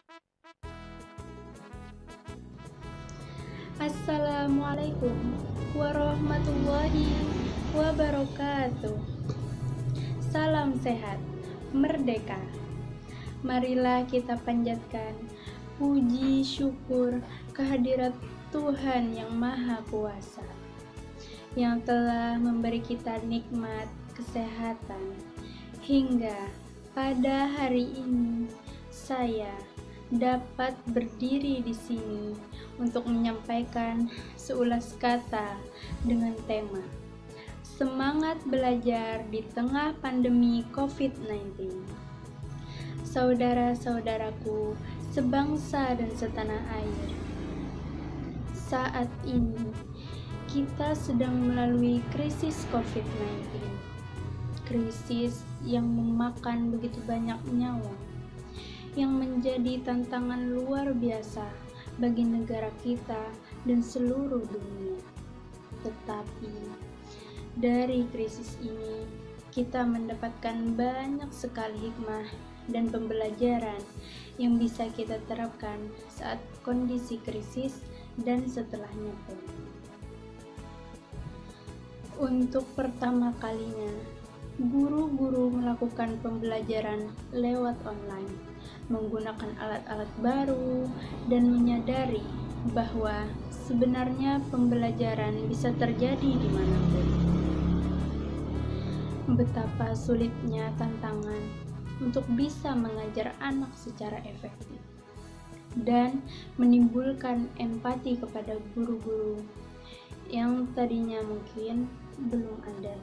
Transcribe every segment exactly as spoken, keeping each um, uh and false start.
Assalamualaikum warahmatullahi wabarakatuh. Salam sehat, merdeka. Marilah kita panjatkan puji syukur kehadirat Tuhan yang Maha Kuasa, yang telah memberi kita nikmat kesehatan hingga pada hari ini saya dapat berdiri di sini untuk menyampaikan seulas kata dengan tema semangat belajar di tengah pandemi covid sembilan belas. Saudara-saudaraku sebangsa dan setanah air, saat ini kita sedang melalui krisis covid sembilan belas, krisis yang memakan begitu banyak nyawa, yang menjadi tantangan luar biasa bagi negara kita dan seluruh dunia. Tetapi dari krisis ini kita mendapatkan banyak sekali hikmah dan pembelajaran yang bisa kita terapkan saat kondisi krisis dan setelahnya pun. Untuk pertama kalinya, guru-guru melakukan pembelajaran lewat online, menggunakan alat-alat baru, dan menyadari bahwa sebenarnya pembelajaran bisa terjadi dimanapun. Betapa sulitnya tantangan untuk bisa mengajar anak secara efektif dan menimbulkan empati kepada guru-guru yang tadinya mungkin belum ada.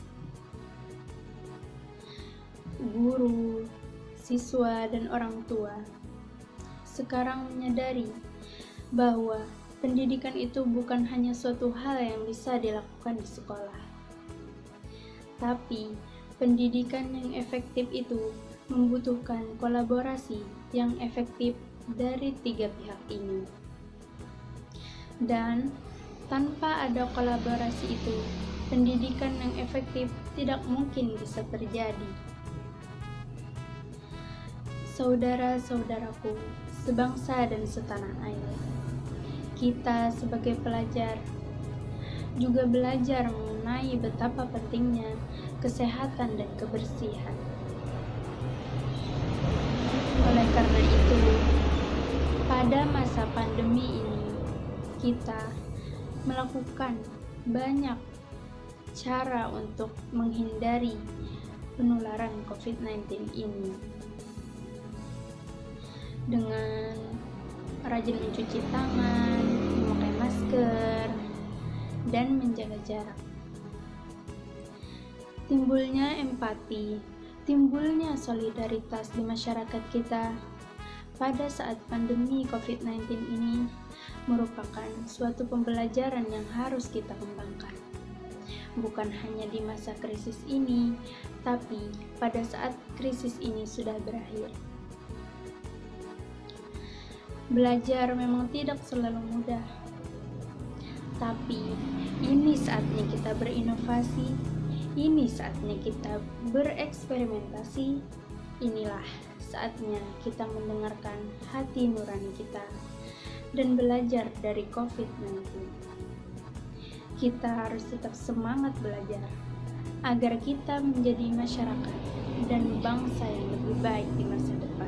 Guru, siswa, dan orang tua sekarang menyadari bahwa pendidikan itu bukan hanya suatu hal yang bisa dilakukan di sekolah, tapi pendidikan yang efektif itu membutuhkan kolaborasi yang efektif dari tiga pihak ini. Dan tanpa ada kolaborasi itu, pendidikan yang efektif tidak mungkin bisa terjadi. Saudara-saudaraku sebangsa dan setanah air, kita sebagai pelajar juga belajar mengenai betapa pentingnya kesehatan dan kebersihan. Oleh karena itu, pada masa pandemi ini kita melakukan banyak cara untuk menghindari penularan covid sembilan belas ini, dengan rajin mencuci tangan, memakai masker, dan menjaga jarak. Timbulnya empati, timbulnya solidaritas di masyarakat kita pada saat pandemi covid sembilan belas ini merupakan suatu pembelajaran yang harus kita kembangkan. Bukan hanya di masa krisis ini, tapi pada saat krisis ini sudah berakhir. Belajar memang tidak selalu mudah, tapi ini saatnya kita berinovasi, ini saatnya kita bereksperimentasi, inilah saatnya kita mendengarkan hati nurani kita dan belajar dari covid sembilan belas. Kita harus tetap semangat belajar agar kita menjadi masyarakat dan bangsa yang lebih baik di masa depan.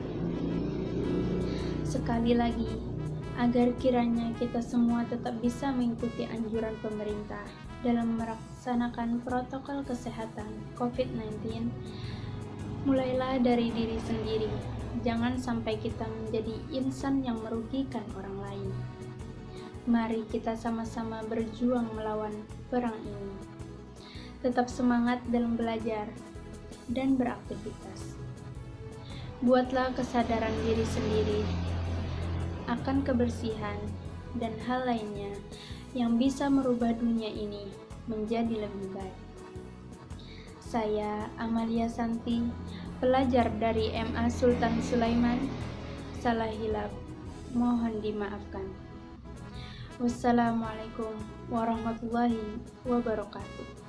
Sekali lagi, agar kiranya kita semua tetap bisa mengikuti anjuran pemerintah dalam melaksanakan protokol kesehatan covid sembilan belas, mulailah dari diri sendiri. Jangan sampai kita menjadi insan yang merugikan orang lain. Mari kita sama-sama berjuang melawan perang ini. Tetap semangat dalam belajar dan beraktivitas. Buatlah kesadaran diri sendiri akan kebersihan dan hal lainnya yang bisa merubah dunia ini menjadi lebih baik. Saya Amalia Santi, pelajar dari M A Sultan Sulaiman. Salah hilaf mohon dimaafkan. Wassalamualaikum warahmatullahi wabarakatuh.